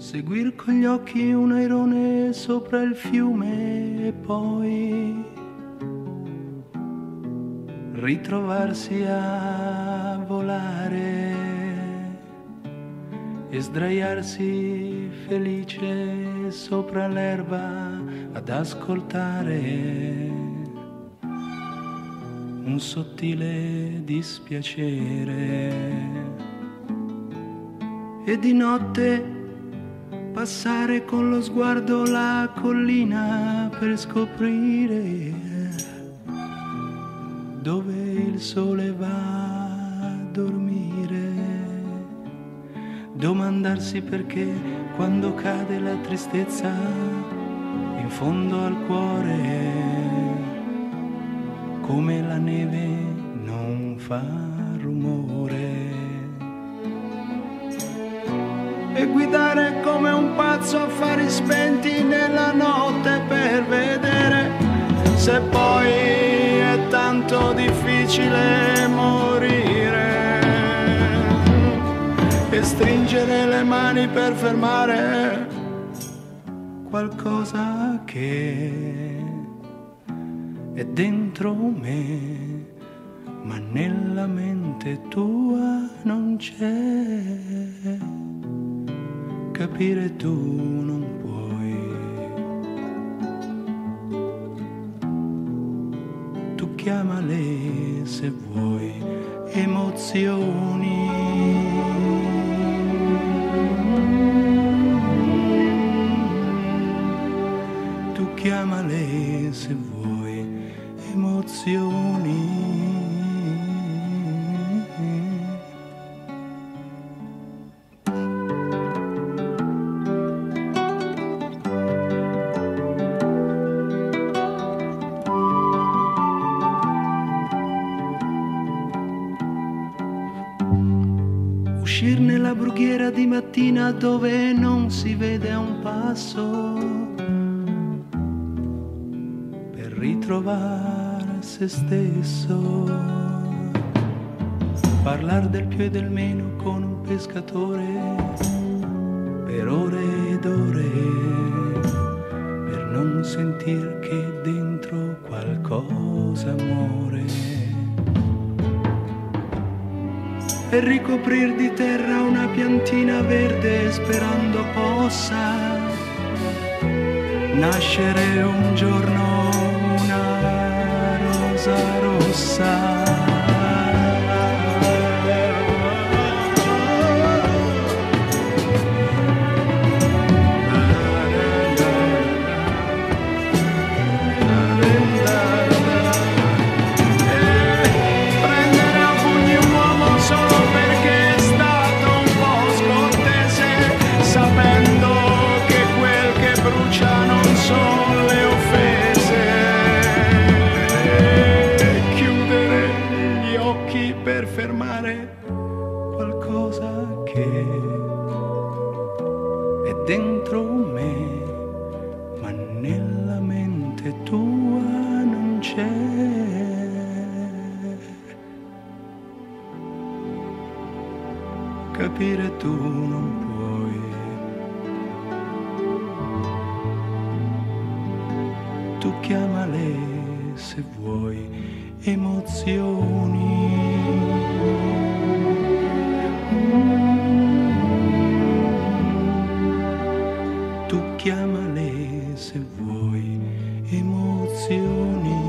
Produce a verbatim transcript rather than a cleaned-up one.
seguir con gli occhi un airone sopra il fiume e poi ritrovarsi a volare e sdraiarsi felice sopra l'erba ad ascoltare un sottile dispiacere. E di notte passare con lo sguardo la collina per scoprire dove il sole va a dormire. Domandarsi perché quando cade la tristezza in fondo al cuore, come la neve non fa rumore. E guidare come un pazzo a fari spenti nella notte per vedere se poi è tanto difficile morire. E stringere le mani per fermare qualcosa che è dentro me, ma nella mente tua non c'è. Capire tu non puoi. Tu chiamale se vuoi emozioni. Tu chiamale se vuoi emozioni. Uscir nella brughiera di mattina dove non si vede a un passo per ritrovare se stesso. Parlar del più e del meno con un pescatore per ore ed ore, per non sentir che dentro qualcosa muore. E ricoprir di terra una piantina verde sperando possa nascere un giorno una rosa rossa. Per fermare qualcosa che è dentro me, ma nella mente tua non c'è. Capire tu non puoi. Tu chiamale se vuoi emozioni. Tu chiamale se vuoi emozioni.